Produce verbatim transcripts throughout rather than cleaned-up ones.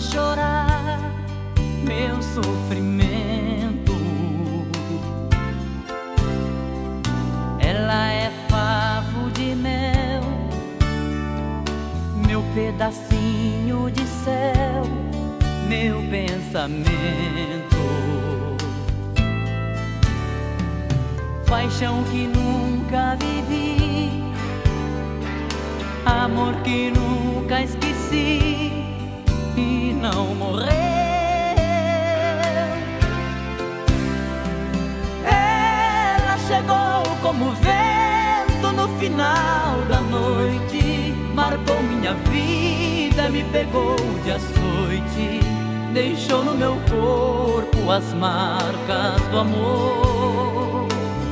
chorar meu sofrimento. Ela é favo de mel, meu pedacinho de céu, meu pensamento. Paixão que nunca vivi, amor que nunca esqueci e não morreu. Ela chegou como vento no final da noite, marcou minha vida, me pegou de açoite, deixou no meu corpo as marcas do amor.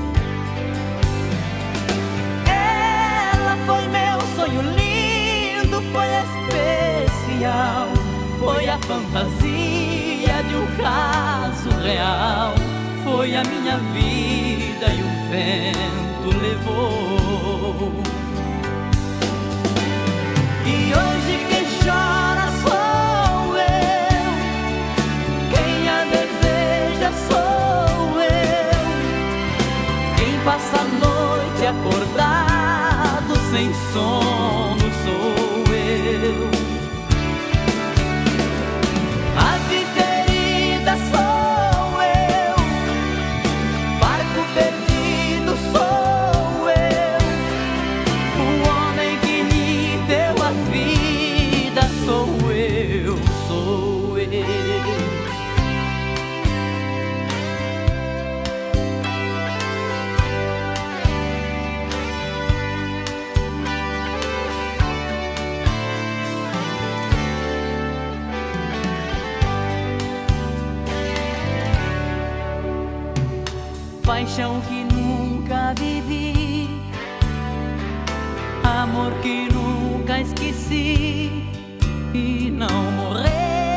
Ela foi meu sonho lindo, foi especial, foi a fantasia de um caso real, foi a minha vida e o vento levou. E hoje quem chora sou eu, quem a deseja sou eu, quem passa a noite acordado sem sono sou eu. A vida ferida sou eu, barco perdido sou eu, o homem que me deu a vida sou eu, sou eu. Paixão que nunca vivi, amor que nunca esqueci e não morreu.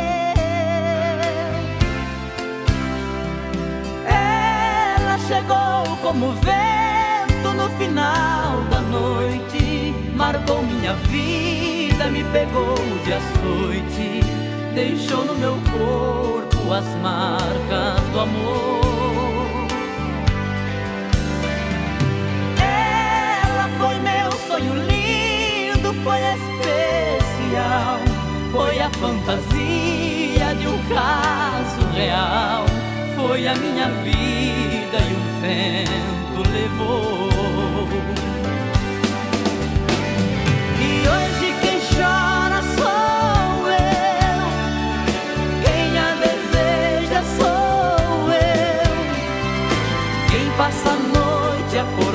Ela chegou como vento no final da noite, marcou minha vida, me pegou de açoite, deixou no meu corpo as marcas do amor. Sonho lindo, foi especial, foi a fantasia de um caso real, foi a minha vida e o vento levou. E hoje quem chora sou eu, quem a deseja sou eu, quem passa a noite acordado